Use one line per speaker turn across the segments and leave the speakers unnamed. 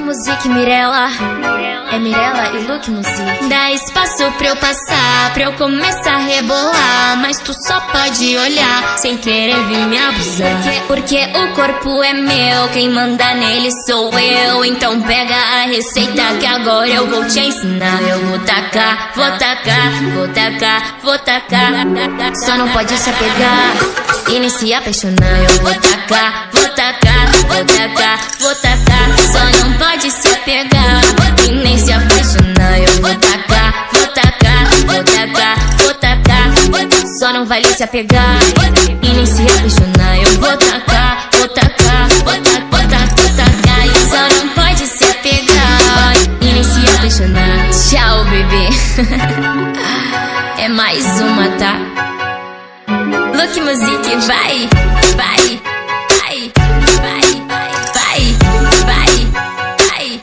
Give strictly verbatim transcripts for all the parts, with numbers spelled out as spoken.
Music, Mirella. É Mirella e Look Music. Dá espaço pra eu passar, pra eu começar a rebolar, mas tu só pode olhar, sem querer vir me abusar. Porque, porque o corpo é meu, quem manda nele sou eu. Então pega a receita que agora eu vou te ensinar. Eu vou tacar, vou tacar, vou tacar, vou tacar. Só não pode se apegar e nem se apaixonar. Eu vou tacar, vou tacar, vou tacar, vou tacar. Só não pode se apegar e nem se apaixonar. Eu vou tacar, vou tacar, vou tacar, vou tacar. Só não vale se apegar e nem se apaixonar. Eu vou tacar, vou tacar, vou tacar, vou tacar, vou tacar. E só não pode se apegar e nem se apaixonar. Tchau, bebê. É mais uma, tá? Look Music, vai, vai, vai, vai, vai, vai, vai,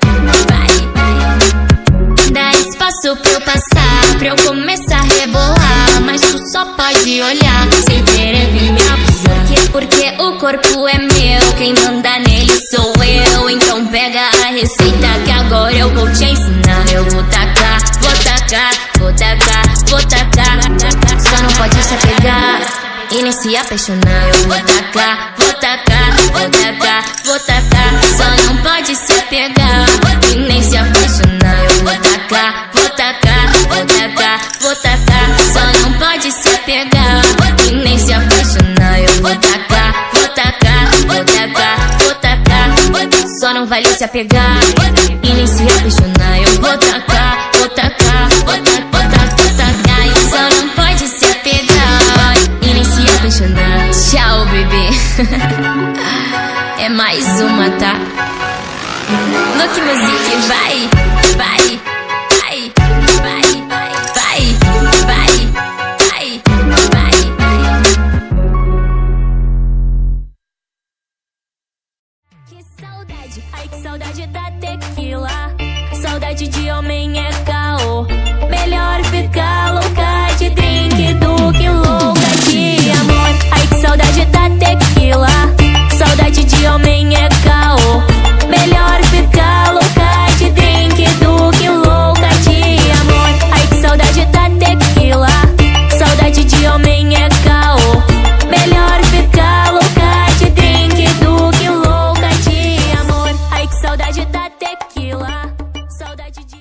vai. Dá espaço pra eu passar, pra eu começar a rebolar, mas tu só pode olhar, sem querer vir me abusar. Porque, porque o corpo é meu, quem manda nele sou eu. Então pega a receita que agora eu vou te ensinar. Eu vou tacar, vou tacar, vou tacar, vou tacar. Só não pode se apegar e nem se apaixonar. Eu vou tacar, vou tacar, vou tacar, vou tacar. Só não pode se apegar e nem se apaixonar. Eu vou tacar, vou tacar, vou tacar, vou tacar. Só não pode se apegar e nem se apaixonar. Eu vou tacar, vou tacar, vou tacar, vou tacar. Só não vale se apegar e nem se apaixonar. Eu vou tacar, vou tacar, vou tacar, vou tacar, vou tacar. E só não pode se apegar e nem se apaixonar. Tchau, bebê. É mais uma, tá? Look Music, vai, vai.